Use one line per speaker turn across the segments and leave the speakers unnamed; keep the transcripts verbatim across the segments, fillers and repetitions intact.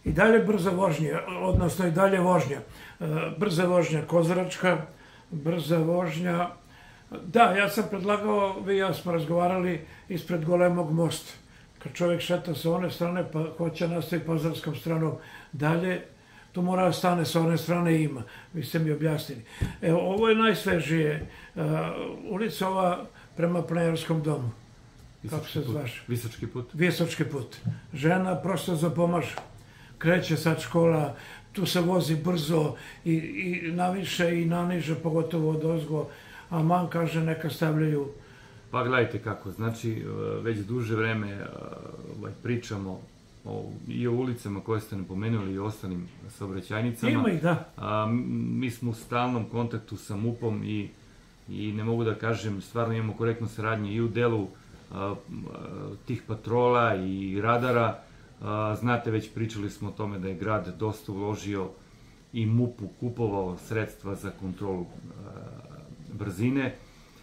I dalje brza vožnja, odnosno i dalje vožnja. Brza vožnja Kozaračka, brza vožnja... Da, ja sam predlagao, vi i ja smo razgovarali ispred Golemog mosta. Kad čovjek šeta sa one strane pa hoće nastaviti Pazarskom stranom dalje, to mora da stane sa one strane i ima. Vi ste mi objasnili. Evo, ovo je najsvežije. Ulica ova prema Planerskom domu. Kako se zvaš?
Visočki put.
Visočki put. Žena prosto zapomaže. Kreće sad škola, tu se vozi brzo i naviše i naniže, pogotovo od ozgo. A man kaže neka stavljaju...
Pa gledajte kako, znači već duže vreme pričamo i o ulicama koje ste napomenuli i o ostalim saobraćajnicama.
Ima ih, da.
Mi smo u stalnom kontaktu sa MUP-om i ne mogu da kažem, stvarno imamo korektnu saradnju i u delu tih patrola i radara. Znate, već pričali smo o tome da je grad dosta uložio i MUP-u kupovao sredstva za kontrolu brzine.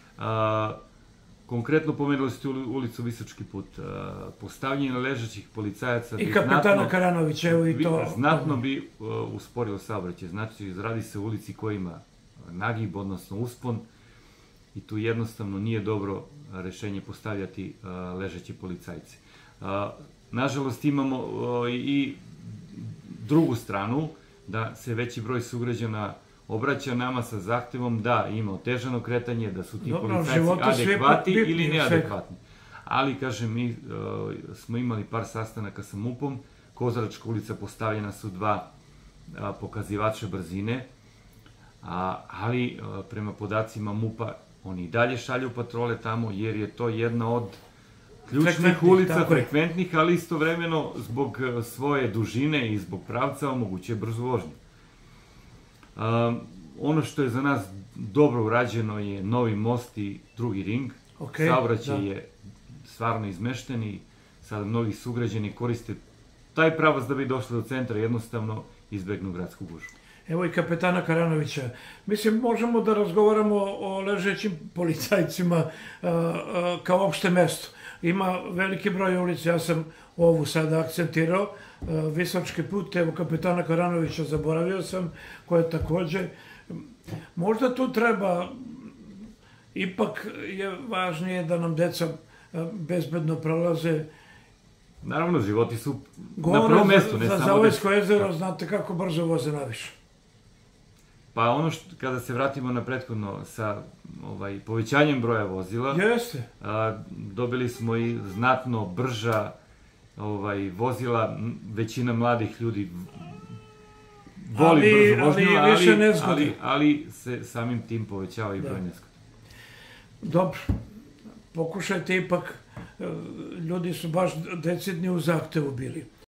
Konkretno pomenuli ste ulicu Visočki put. Postavljanje ležećih policajaca...
I kapitana Karanovića, evo i to...
Znatno bi usporilo saobraćaj. Znači, radi se o ulici koja ima nagib, odnosno uspon, i tu jednostavno nije dobro rešenje postavljati ležeće policajce. Nažalost, imamo i drugu stranu, da se veći broj sugrađana obraća nama sa zahtevom da ima otežano kretanje, da su ti policajci adekvatni ili neadekvatni. Ali, kažem, mi smo imali par sastanaka sa MUP-om, Kozaračka ulica postavljena su dva pokazivača brzine, ali prema podacima MUP-a oni i dalje šalju patrole tamo, jer je to jedna od ključnih ulica, frekventnih, ali istovremeno zbog svoje dužine i zbog pravca omogućuje brzu vožnju. Ono što je za nas dobro urađeno je novi most i drugi ring. Saobraćaj je stvarno izmešten i sada mnogi sugrađani koriste taj pravac da bi došli do centra, jednostavno izbegnu gradsku gužvu.
Evo i kapetana Karanovića. Mislim, možemo da razgovaramo o ležećim policajcima kao opšte mesto. Ima veliki broj ulica, ja sam ovu sada akcentirao, Visočki put, evo kapetana Karanovića zaboravio sam, koje takođe, možda tu treba, ipak je važnije da nam deca bezbedno prolaze.
Naravno, životi su na prvom mestu, ne samo da...
Za Zavojsko jezero, znate kako brzo voze naviše.
Pa ono što, kada se vratimo na prethodno sa povećanjem broja vozila, dobili smo i znatno brža vozila, većina mladih ljudi voli brzo vožnju, ali se samim tim povećava i broj nezgoda.
Dobro, pokušajte ipak, ljudi su baš decidni u zahtevu bili.